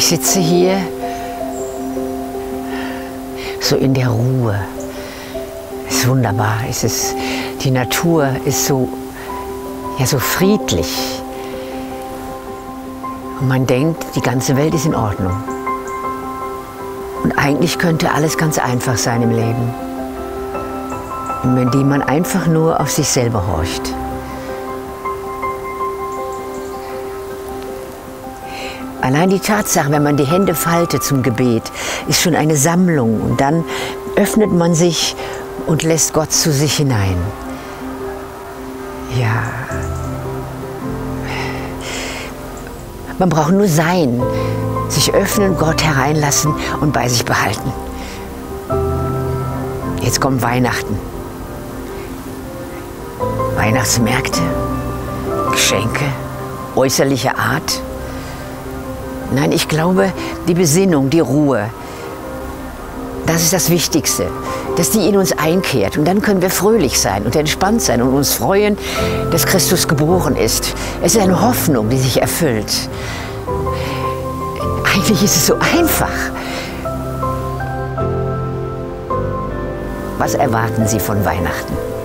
Ich sitze hier so in der Ruhe. Es ist wunderbar. Die Natur ist so friedlich. Und man denkt, die ganze Welt ist in Ordnung. Und eigentlich könnte alles ganz einfach sein im Leben. Indem man einfach nur auf sich selber horcht. Allein die Tatsache, wenn man die Hände faltet zum Gebet, ist schon eine Sammlung. Und dann öffnet man sich und lässt Gott zu sich hinein. Ja. Man braucht nur sein, sich öffnen, Gott hereinlassen und bei sich behalten. Jetzt kommt Weihnachten. Weihnachtsmärkte, Geschenke, äußerliche Art. Nein, ich glaube, die Besinnung, die Ruhe, das ist das Wichtigste, dass die in uns einkehrt. Und dann können wir fröhlich sein und entspannt sein und uns freuen, dass Christus geboren ist. Es ist eine Hoffnung, die sich erfüllt. Eigentlich ist es so einfach. Was erwarten Sie von Weihnachten?